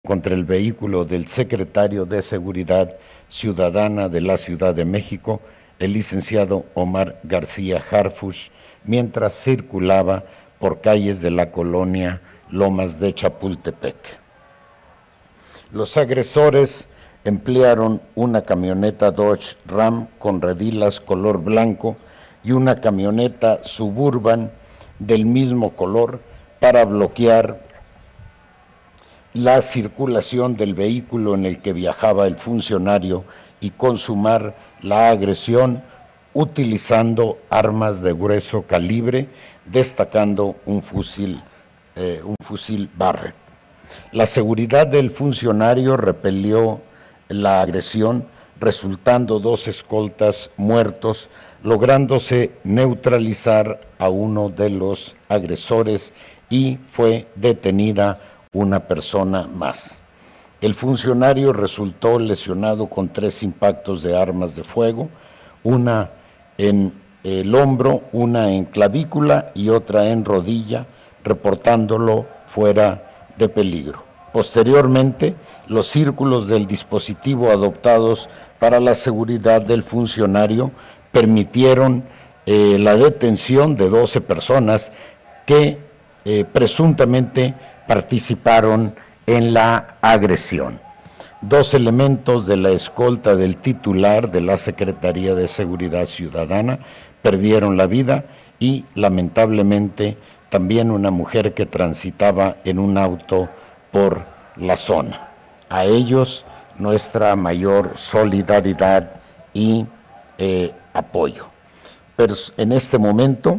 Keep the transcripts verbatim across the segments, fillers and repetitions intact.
contra el vehículo del secretario de Seguridad Ciudadana de la Ciudad de México, el licenciado Omar García Harfuch, mientras circulaba por calles de la colonia Lomas de Chapultepec. Los agresores emplearon una camioneta Dodge Ram con redilas color blanco y una camioneta Suburban del mismo color para bloquear la circulación del vehículo en el que viajaba el funcionario y consumar la agresión utilizando armas de grueso calibre, destacando un fusil, eh, un fusil Barrett. La seguridad del funcionario repelió la agresión, resultando dos escoltas muertos, lográndose neutralizar a uno de los agresores y fue detenida una persona más. El funcionario resultó lesionado con tres impactos de armas de fuego, una en el hombro, una en clavícula y otra en rodilla, reportándolo fuera de peligro. Posteriormente, los círculos del dispositivo adoptados para la seguridad del funcionario permitieron eh, la detención de doce personas que eh, presuntamente participaron en la agresión. Dos elementos de la escolta del titular de la Secretaría de Seguridad Ciudadana perdieron la vida y, lamentablemente, también una mujer que transitaba en un auto por la zona. A ellos, nuestra mayor solidaridad y eh, apoyo. Pero en este momento,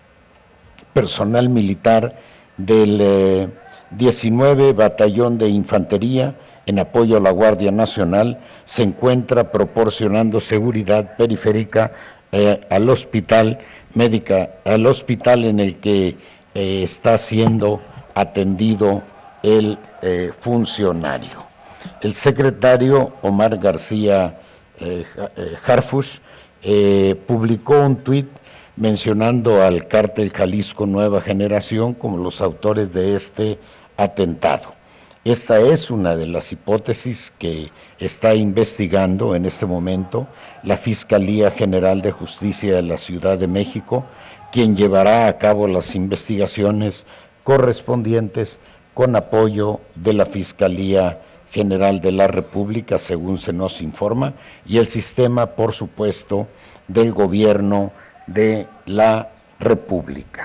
personal militar del eh, diecinueve Batallón de Infantería, en apoyo a la Guardia Nacional, se encuentra proporcionando seguridad periférica eh, al hospital médica, al hospital en el que eh, está siendo atendido el eh, funcionario. El secretario Omar García eh, Harfuch eh, publicó un tuit mencionando al Cártel Jalisco Nueva Generación como los autores de este atentado. Esta es una de las hipótesis que está investigando en este momento la Fiscalía General de Justicia de la Ciudad de México, quien llevará a cabo las investigaciones correspondientes con apoyo de la Fiscalía General de la República, según se nos informa, y el sistema, por supuesto, del gobierno de la República.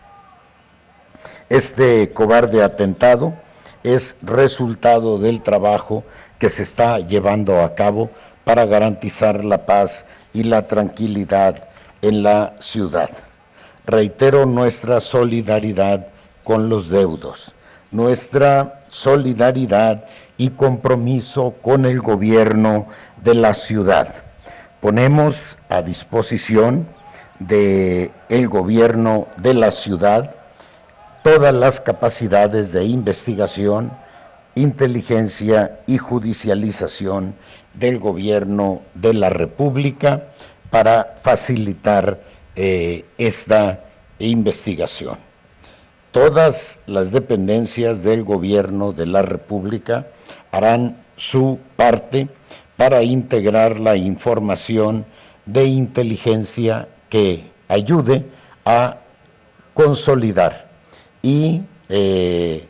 Este cobarde atentado es resultado del trabajo que se está llevando a cabo para garantizar la paz y la tranquilidad en la ciudad. Reitero nuestra solidaridad con los deudos, nuestra solidaridad y compromiso con el gobierno de la ciudad. Ponemos a disposición del gobierno de la ciudad todas las capacidades de investigación, inteligencia y judicialización del gobierno de la República para facilitar eh, esta investigación. Todas las dependencias del gobierno de la República harán su parte para integrar la información de inteligencia que ayude a consolidar y eh,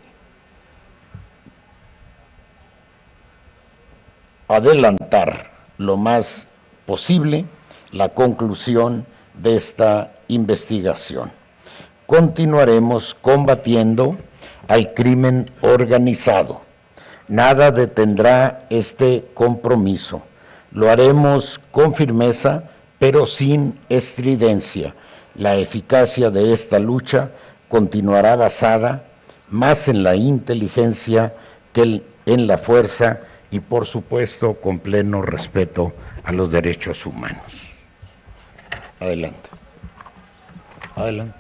adelantar lo más posible la conclusión de esta investigación. Continuaremos combatiendo al crimen organizado. Nada detendrá este compromiso. Lo haremos con firmeza, pero sin estridencia. La eficacia de esta lucha continuará basada más en la inteligencia que en la fuerza y, por supuesto, con pleno respeto a los derechos humanos. Adelante. Adelante.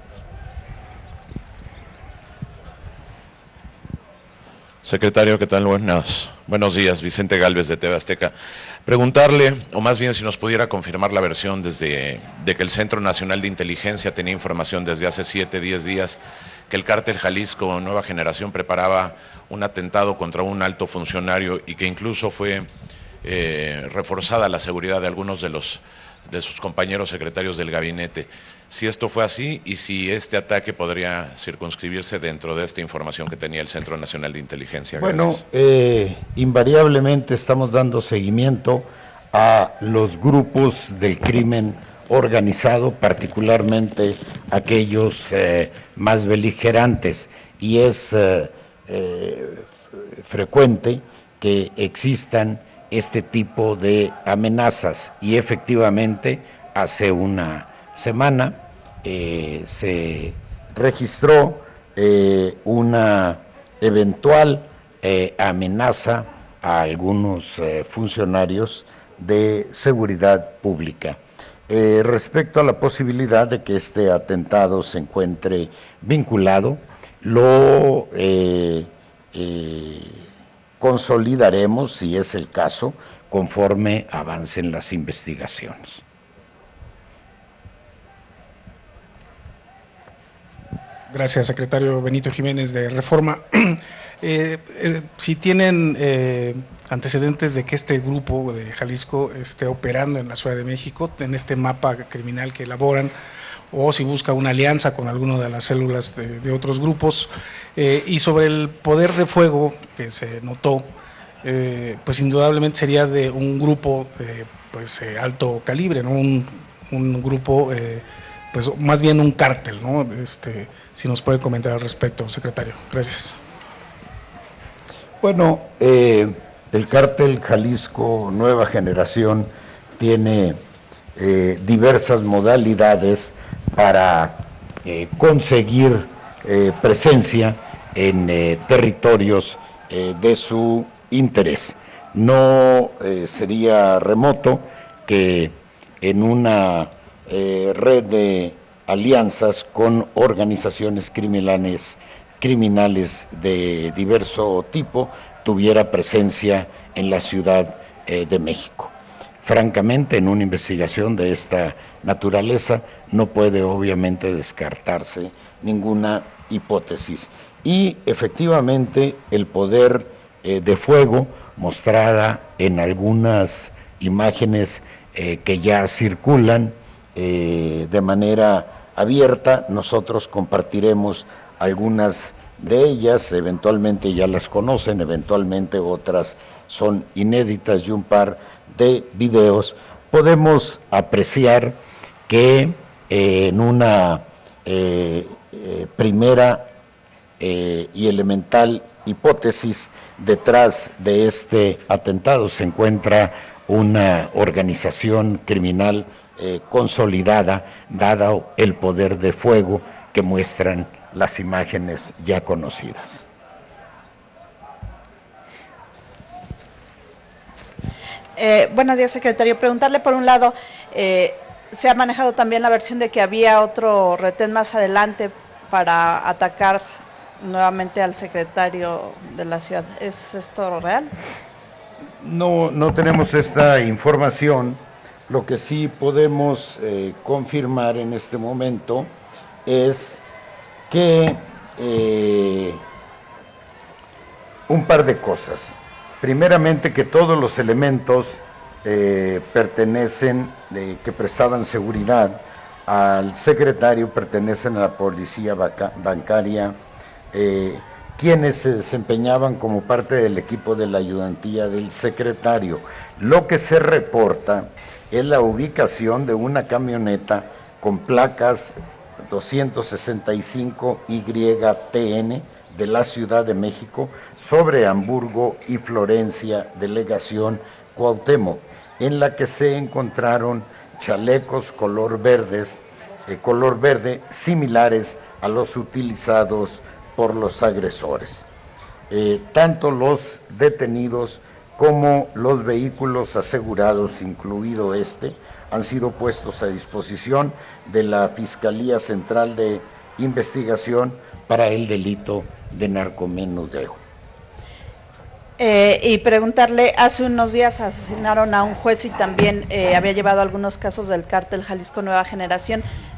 Secretario, ¿qué tal? Buenas, buenos días, Vicente Gálvez de T V Azteca. Preguntarle, o más bien si nos pudiera confirmar la versión desde de que el Centro Nacional de Inteligencia tenía información desde hace siete, diez días que el cártel Jalisco Nueva Generación preparaba un atentado contra un alto funcionario y que incluso fue eh, reforzada la seguridad de algunos de los de sus compañeros secretarios del gabinete. Si esto fue así y si este ataque podría circunscribirse dentro de esta información que tenía el Centro Nacional de Inteligencia. Gracias. Bueno, eh, invariablemente estamos dando seguimiento a los grupos del crimen organizado, particularmente aquellos eh, más beligerantes, y es eh, eh, frecuente que existan este tipo de amenazas, y efectivamente hace una semana eh, se registró eh, una eventual eh, amenaza a algunos eh, funcionarios de seguridad pública. Eh, respecto a la posibilidad de que este atentado se encuentre vinculado, lo eh, eh, consolidaremos, si es el caso, conforme avancen las investigaciones. Gracias, secretario Benito Jiménez de Reforma. Eh, eh, si tienen eh, antecedentes de que este grupo de Jalisco esté operando en la Ciudad de México, en este mapa criminal que elaboran, o si busca una alianza con alguno de las células de, de otros grupos, eh, y sobre el poder de fuego que se notó, eh, pues indudablemente sería de un grupo de pues, eh, alto calibre, ¿no? un, un grupo, eh, pues más bien un cártel, ¿no? Este, si nos puede comentar al respecto, secretario. Gracias. Bueno, eh, el cártel Jalisco Nueva Generación tiene eh, diversas modalidades para eh, conseguir eh, presencia en eh, territorios eh, de su interés. No eh, sería remoto que en una eh, red de alianzas con organizaciones criminales criminales de diverso tipo tuviera presencia en la Ciudad eh, de México. Francamente, en una investigación de esta naturaleza no puede obviamente descartarse ninguna hipótesis. Y efectivamente el poder eh, de fuego mostrada en algunas imágenes eh, que ya circulan eh, de manera abierta, nosotros compartiremos algunas de ellas, eventualmente ya las conocen, eventualmente otras son inéditas, y un par de videos podemos apreciar que eh, en una eh, eh, primera eh, y elemental hipótesis, detrás de este atentado se encuentra una organización criminal eh, consolidada, dado el poder de fuego que muestran las imágenes ya conocidas. Eh, buenos días, secretario. Preguntarle, por un lado, eh, se ha manejado también la versión de que había otro retén más adelante para atacar nuevamente al secretario de la ciudad. ¿Es esto real? No, no tenemos esta información. Lo que sí podemos eh, confirmar en este momento es que eh, un par de cosas. Primeramente, que todos los elementos eh, pertenecen, eh, que prestaban seguridad al secretario, pertenecen a la policía bancaria, eh, quienes se desempeñaban como parte del equipo de la ayudantía del secretario. Lo que se reporta es la ubicación de una camioneta con placas doscientos sesenta y cinco Y T N de la Ciudad de México sobre Hamburgo y Florencia, delegación Cuauhtémoc, en la que se encontraron chalecos color verdes, eh, color verde similares a los utilizados por los agresores. Eh, tanto los detenidos como los vehículos asegurados, incluido este, han sido puestos a disposición de la Fiscalía Central de Investigación para el delito de narcomenudeo. Eh, y preguntarle, hace unos días asesinaron a un juez y también eh, había llevado algunos casos del cártel Jalisco Nueva Generación.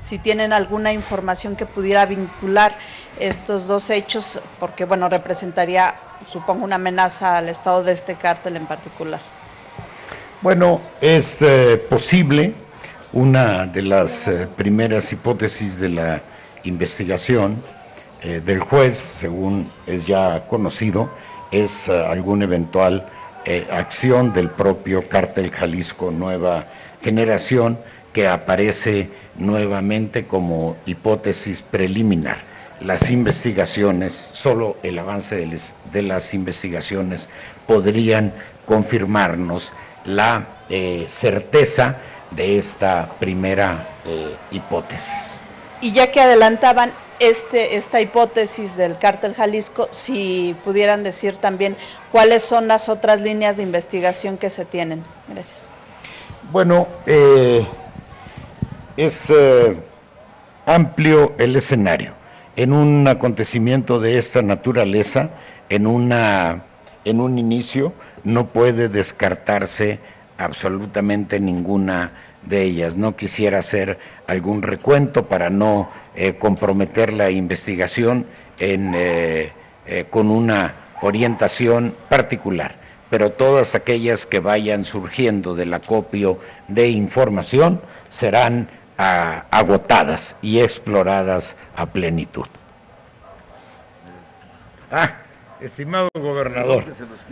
si tienen alguna información que pudiera vincular estos dos hechos, porque bueno, representaría, supongo, una amenaza al estado de este cártel en particular. Bueno, es eh, posible. Una de las eh, primeras hipótesis de la investigación eh, del juez, según es ya conocido, es eh, alguna eventual eh, acción del propio Cártel Jalisco Nueva Generación, que aparece nuevamente como hipótesis preliminar. Las investigaciones, solo el avance de, les, de las investigaciones podrían confirmarnos la eh, certeza de esta primera eh, hipótesis. Y ya que adelantaban este, esta hipótesis del Cártel Jalisco, si pudieran decir también cuáles son las otras líneas de investigación que se tienen. Gracias. Bueno, eh, es eh, amplio el escenario. En un acontecimiento de esta naturaleza, en, una, en un inicio, no puede descartarse absolutamente ninguna de ellas. No quisiera hacer algún recuento para no eh, comprometer la investigación en, eh, eh, con una orientación particular, pero todas aquellas que vayan surgiendo del acopio de información serán a, agotadas y exploradas a plenitud. Ah, estimado gobernador,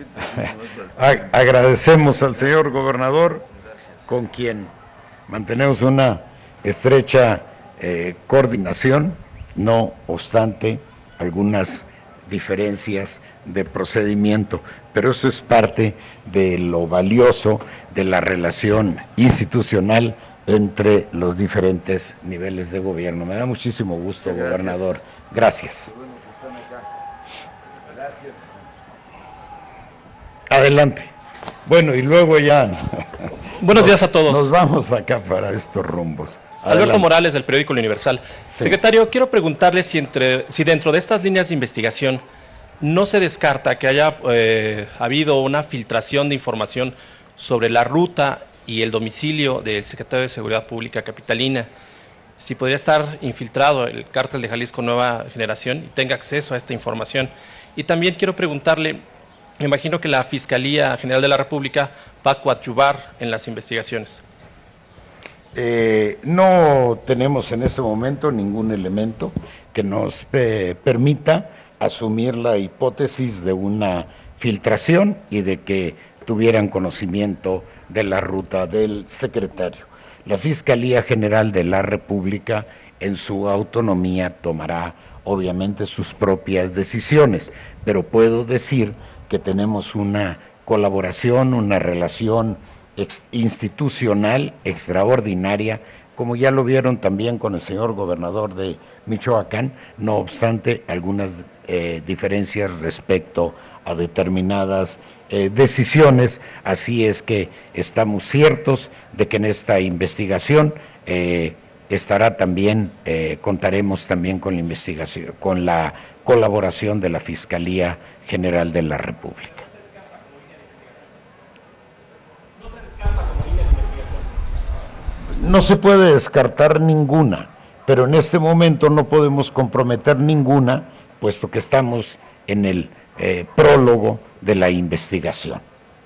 agradecemos al señor gobernador, con quien mantenemos una estrecha eh, coordinación, no obstante algunas diferencias de procedimiento, pero eso es parte de lo valioso de la relación institucional entre los diferentes niveles de gobierno. Me da muchísimo gusto, gracias, gobernador. Gracias. Adelante. Bueno, y luego ya... Buenos días a todos. Nos vamos acá para estos rumbos. Adelante. Alberto Morales, del periódico El Universal. Sí. Secretario, quiero preguntarle si, entre, si dentro de estas líneas de investigación no se descarta que haya eh, habido una filtración de información sobre la ruta y el domicilio del secretario de Seguridad Pública capitalina, si podría estar infiltrado el Cártel de Jalisco Nueva Generación y tenga acceso a esta información. Y también quiero preguntarle, me imagino que la Fiscalía General de la República va a coadyuvar en las investigaciones. Eh, no tenemos en este momento ningún elemento que nos eh, permita asumir la hipótesis de una filtración y de que tuvieran conocimiento de la ruta del secretario. La Fiscalía General de la República, en su autonomía, tomará obviamente sus propias decisiones, pero puedo decir que tenemos una colaboración, una relación ex institucional extraordinaria, como ya lo vieron también con el señor gobernador de Michoacán, no obstante algunas eh, diferencias respecto a determinadas eh, decisiones. Así es que estamos ciertos de que en esta investigación eh, estará también, eh, contaremos también con la investigación, con la colaboración de la Fiscalía General de la República. No se puede descartar ninguna, pero en este momento no podemos comprometer ninguna, puesto que estamos en el eh, prólogo de la investigación.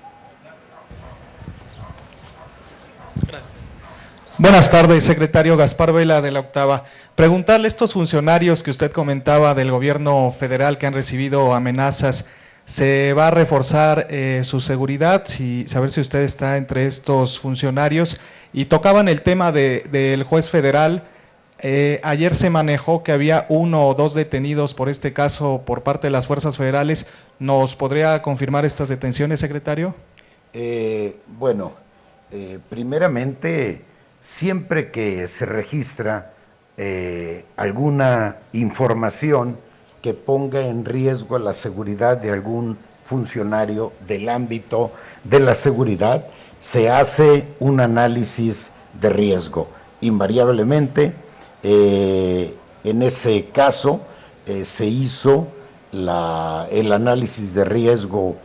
Gracias. Buenas tardes, secretario. Gaspar Vela, de La Octava. Preguntarle a estos funcionarios que usted comentaba del gobierno federal que han recibido amenazas, ¿se va a reforzar eh, su seguridad? Si, saber si usted está entre estos funcionarios. Y tocaban el tema de, del juez federal. Eh, ayer se manejó que había uno o dos detenidos por este caso por parte de las fuerzas federales. ¿Nos podría confirmar estas detenciones, secretario? Eh, bueno, eh, primeramente, siempre que se registra eh, alguna información que ponga en riesgo la seguridad de algún funcionario del ámbito de la seguridad, se hace un análisis de riesgo. Invariablemente, eh, en ese caso, eh, se hizo la, el análisis de riesgo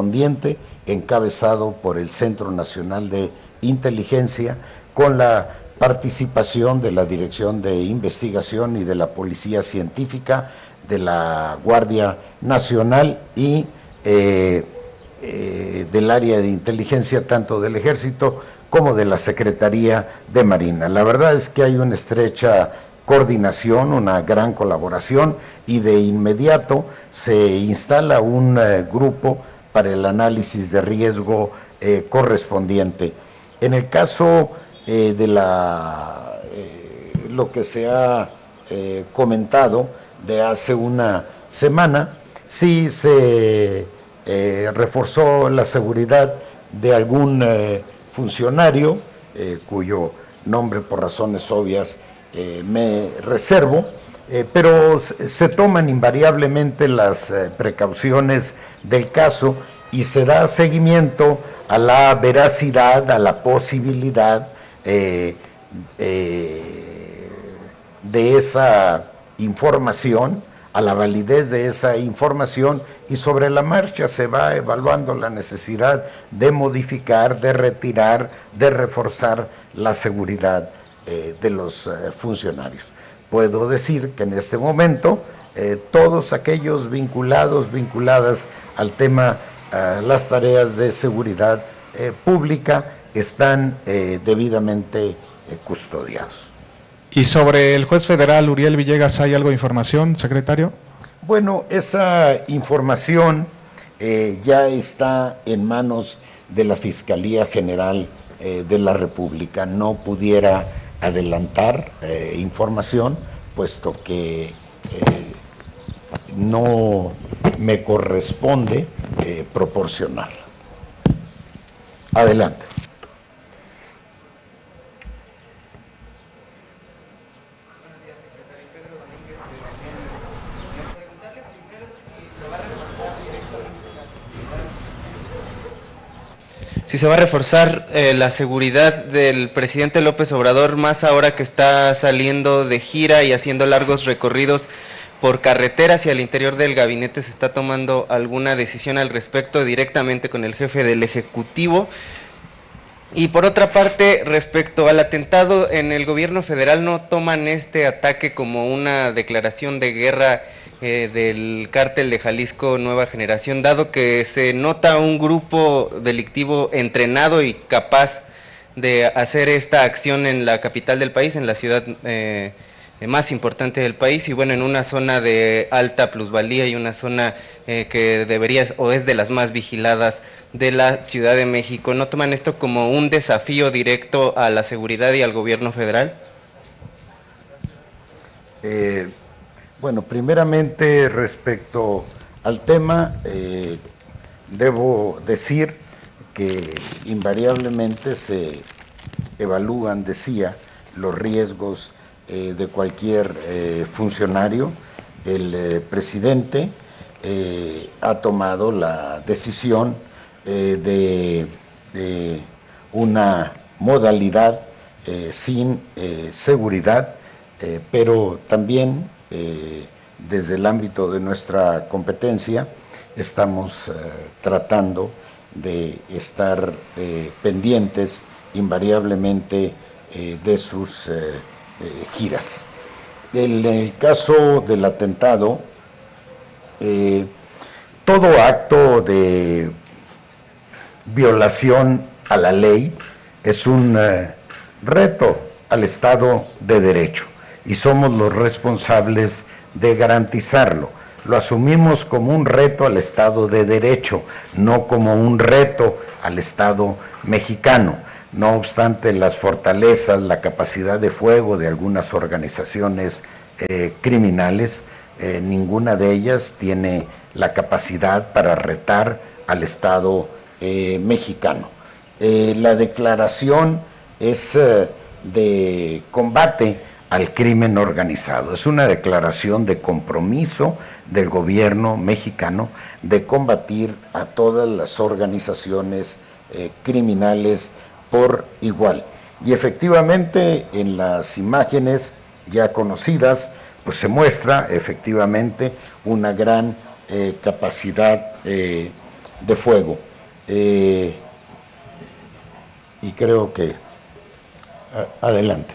correspondiente, encabezado por el Centro Nacional de Inteligencia, con la participación de la Dirección de Investigación y de la Policía Científica, de la Guardia Nacional y eh, eh, del área de inteligencia, tanto del Ejército como de la Secretaría de Marina. La verdad es que hay una estrecha coordinación, una gran colaboración, y de inmediato se instala un eh, grupo para el análisis de riesgo eh, correspondiente. En el caso eh, de la, eh, lo que se ha eh, comentado de hace una semana, sí se eh, reforzó la seguridad de algún eh, funcionario, eh, cuyo nombre por razones obvias eh, me reservo, eh, pero se, se toman invariablemente las eh, precauciones del caso y se da seguimiento a la veracidad, a la posibilidad eh, eh, de esa información, a la validez de esa información, y sobre la marcha se va evaluando la necesidad de modificar, de retirar, de reforzar la seguridad eh, de los eh, funcionarios. Puedo decir que en este momento eh, todos aquellos vinculados, vinculadas al tema, a las tareas de seguridad eh, pública, están eh, debidamente eh, custodiados. ¿Y sobre el juez federal Uriel Villegas hay algo de información, secretario? Bueno, esa información eh, ya está en manos de la Fiscalía General eh, de la República. No pudiera adelantar eh, información, puesto que eh, no me corresponde eh, proporcionarla. Adelante. Si se va a reforzar eh, la seguridad del presidente López Obrador, más ahora que está saliendo de gira y haciendo largos recorridos por carreteras, y al interior del gabinete se está tomando alguna decisión al respecto directamente con el jefe del Ejecutivo. Y por otra parte, respecto al atentado, en el gobierno federal no toman este ataque como una declaración de guerra Eh, del cártel de Jalisco Nueva Generación, dado que se nota un grupo delictivo entrenado y capaz de hacer esta acción en la capital del país, en la ciudad eh, más importante del país, y bueno, en una zona de alta plusvalía y una zona eh, que debería o es de las más vigiladas de la Ciudad de México. ¿No toman esto como un desafío directo a la seguridad y al gobierno federal? Eh... Bueno, primeramente respecto al tema, eh, debo decir que invariablemente se evalúan, decía, los riesgos eh, de cualquier eh, funcionario. El eh, presidente eh, ha tomado la decisión eh, de, de una modalidad eh, sin eh, seguridad, eh, pero también Eh, desde el ámbito de nuestra competencia estamos eh, tratando de estar eh, pendientes invariablemente eh, de sus eh, eh, giras. En el caso del atentado, eh, todo acto de violación a la ley es un eh, reto al Estado de Derecho, y somos los responsables de garantizarlo. Lo asumimos como un reto al Estado de Derecho, no como un reto al Estado mexicano. No obstante las fortalezas, la capacidad de fuego de algunas organizaciones eh, criminales, eh, ninguna de ellas tiene la capacidad para retar al Estado eh, mexicano. Eh, la declaración es eh, de combate al crimen organizado. Es una declaración de compromiso del gobierno mexicano de combatir a todas las organizaciones eh, criminales por igual. Y efectivamente en las imágenes ya conocidas, pues se muestra efectivamente una gran eh, capacidad eh, de fuego. Eh, y creo que Adelante.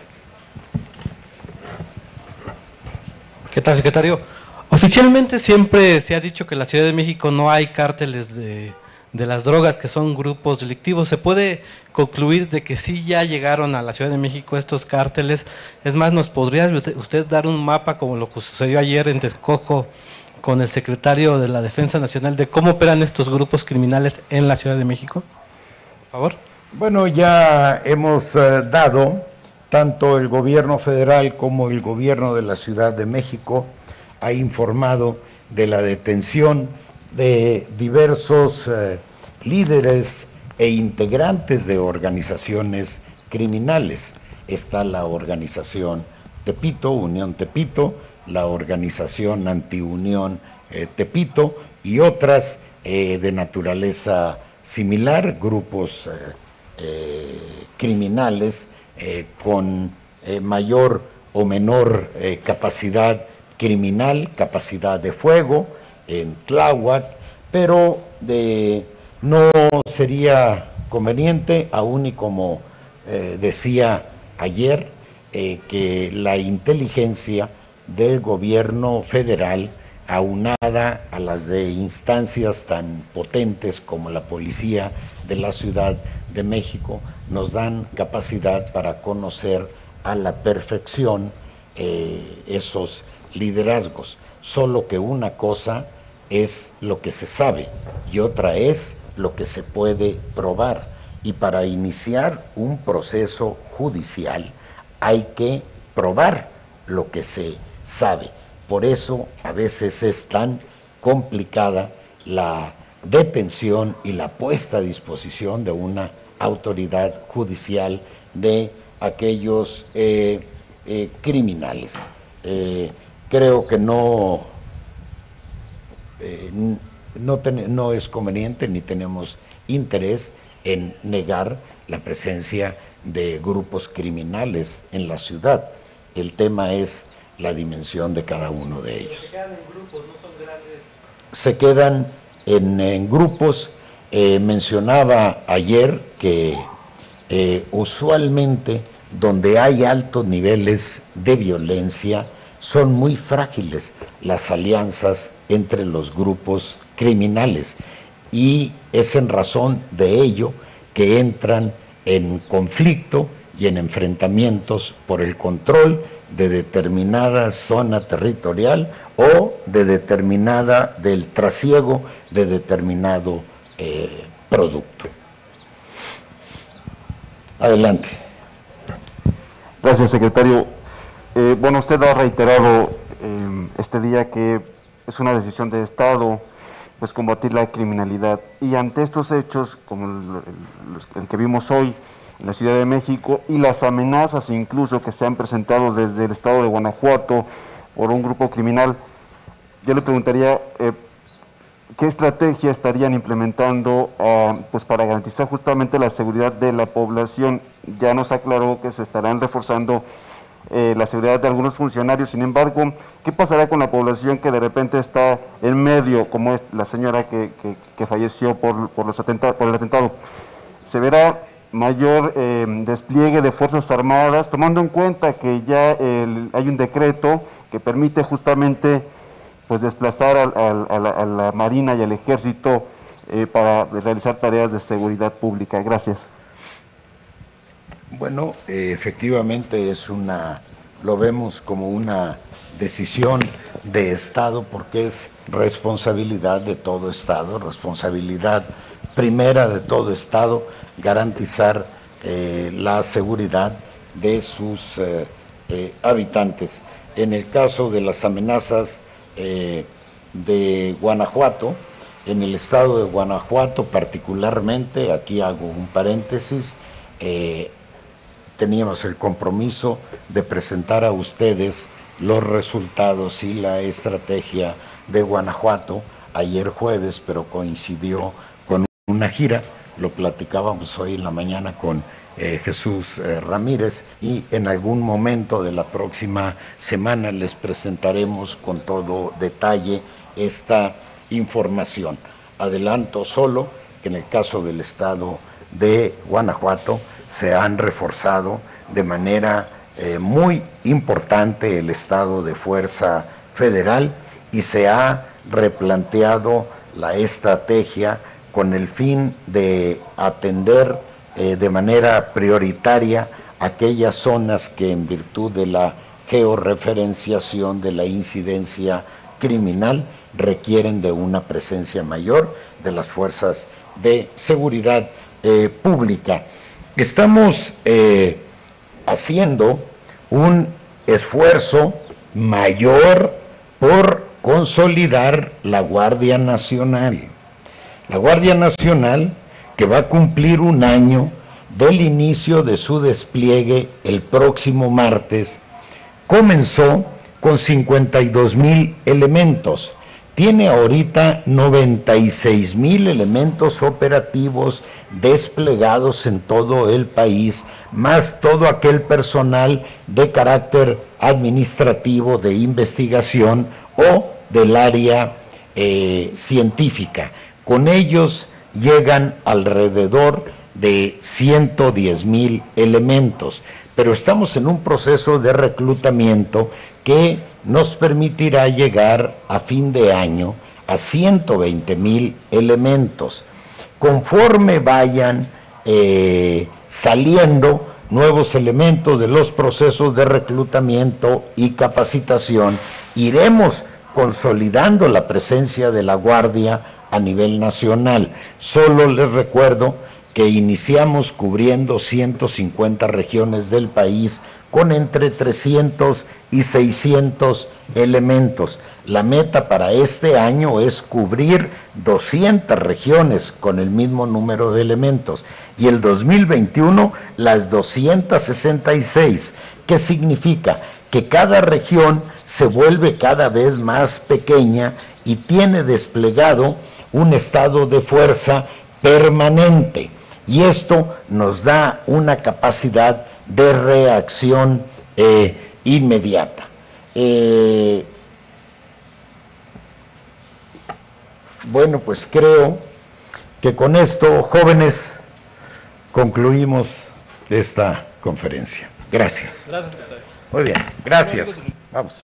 ¿Qué tal, secretario? Oficialmente siempre se ha dicho que en la Ciudad de México no hay cárteles de, de las drogas, que son grupos delictivos. ¿Se puede concluir de que sí ya llegaron a la Ciudad de México estos cárteles? Es más, ¿nos podría usted dar un mapa, como lo que sucedió ayer en Texcoco con el secretario de la Defensa Nacional, de cómo operan estos grupos criminales en la Ciudad de México? Por favor. Bueno, ya hemos eh, dado, tanto el gobierno federal como el gobierno de la Ciudad de México ha informado de la detención de diversos eh, líderes e integrantes de organizaciones criminales. Está la organización Tepito, Unión Tepito, la organización Antiunión eh, Tepito y otras eh, de naturaleza similar, grupos eh, eh, criminales eh, con eh, mayor o menor eh, capacidad criminal, capacidad de fuego en Tláhuac, pero de, no sería conveniente, aún y como eh, decía ayer, eh, que la inteligencia del gobierno federal, aunada a las de instancias tan potentes como la Policía de la Ciudad de México, nos dan capacidad para conocer a la perfección eh, esos liderazgos, solo que una cosa es lo que se sabe y otra es lo que se puede probar, y para iniciar un proceso judicial hay que probar lo que se sabe. Por eso a veces es tan complicada la detención y la puesta a disposición de una autoridad judicial de aquellos eh, eh, criminales. Eh, Creo que no, eh, no, ten, no es conveniente ni tenemos interés en negar la presencia de grupos criminales en la ciudad. El tema es la dimensión de cada uno de ellos. Se quedan en grupos, no son grandes. Se quedan en, en grupos. Eh, mencionaba ayer que eh, usualmente donde hay altos niveles de violencia, son muy frágiles las alianzas entre los grupos criminales y es en razón de ello que entran en conflicto y en enfrentamientos por el control de determinada zona territorial o de determinada, del trasiego de determinado eh, producto. Adelante. Gracias, secretario. Eh, bueno, usted ha reiterado eh, este día que es una decisión de Estado pues combatir la criminalidad, y ante estos hechos como el, el, el que vimos hoy en la Ciudad de México y las amenazas incluso que se han presentado desde el estado de Guanajuato por un grupo criminal, yo le preguntaría eh, ¿qué estrategia estarían implementando eh, pues para garantizar justamente la seguridad de la población? Ya nos aclaró que se estarán reforzando Eh, la seguridad de algunos funcionarios. Sin embargo, ¿qué pasará con la población que de repente está en medio, como es la señora que, que, que falleció por, por, los atenta por el atentado? ¿Se verá mayor eh, despliegue de Fuerzas Armadas, tomando en cuenta que ya el, hay un decreto que permite justamente pues desplazar a, a, a, la, a la Marina y al Ejército eh, para realizar tareas de seguridad pública? Gracias. Bueno, eh, efectivamente es una, lo vemos como una decisión de Estado porque es responsabilidad de todo Estado, responsabilidad primera de todo Estado, garantizar eh, la seguridad de sus eh, eh, habitantes. En el caso de las amenazas eh, de Guanajuato, en el estado de Guanajuato particularmente, aquí hago un paréntesis, eh, teníamos el compromiso de presentar a ustedes los resultados y la estrategia de Guanajuato ayer jueves, pero coincidió con una gira, lo platicábamos hoy en la mañana con eh, Jesús eh, Ramírez, y en algún momento de la próxima semana les presentaremos con todo detalle esta información. Adelanto solo que en el caso del estado de Guanajuato se han reforzado de manera eh, muy importante el estado de fuerza federal y se ha replanteado la estrategia con el fin de atender eh, de manera prioritaria aquellas zonas que en virtud de la georreferenciación de la incidencia criminal requieren de una presencia mayor de las fuerzas de seguridad eh, pública. Estamos eh, haciendo un esfuerzo mayor por consolidar la Guardia Nacional. La Guardia Nacional, que va a cumplir un año del inicio de su despliegue el próximo martes, comenzó con cincuenta y dos mil elementos. Tiene ahorita noventa y seis mil elementos operativos desplegados en todo el país, más todo aquel personal de carácter administrativo, de investigación o del área eh, científica. Con ellos llegan alrededor de ciento diez mil elementos, pero estamos en un proceso de reclutamiento que nos permitirá llegar a fin de año a ciento veinte mil elementos. Conforme vayan eh, saliendo nuevos elementos de los procesos de reclutamiento y capacitación, iremos consolidando la presencia de la Guardia a nivel nacional. Solo les recuerdo que iniciamos cubriendo ciento cincuenta regiones del país con entre trescientos y seiscientos elementos. La meta para este año es cubrir doscientas regiones con el mismo número de elementos y el dos mil veintiuno las doscientas sesenta y seis, que significa que cada región se vuelve cada vez más pequeña y tiene desplegado un estado de fuerza permanente. Y esto nos da una capacidad de reacción eh, inmediata. Eh, bueno, pues creo que con esto, jóvenes, concluimos esta conferencia. Gracias. Gracias, secretario. Muy bien, gracias. Vamos.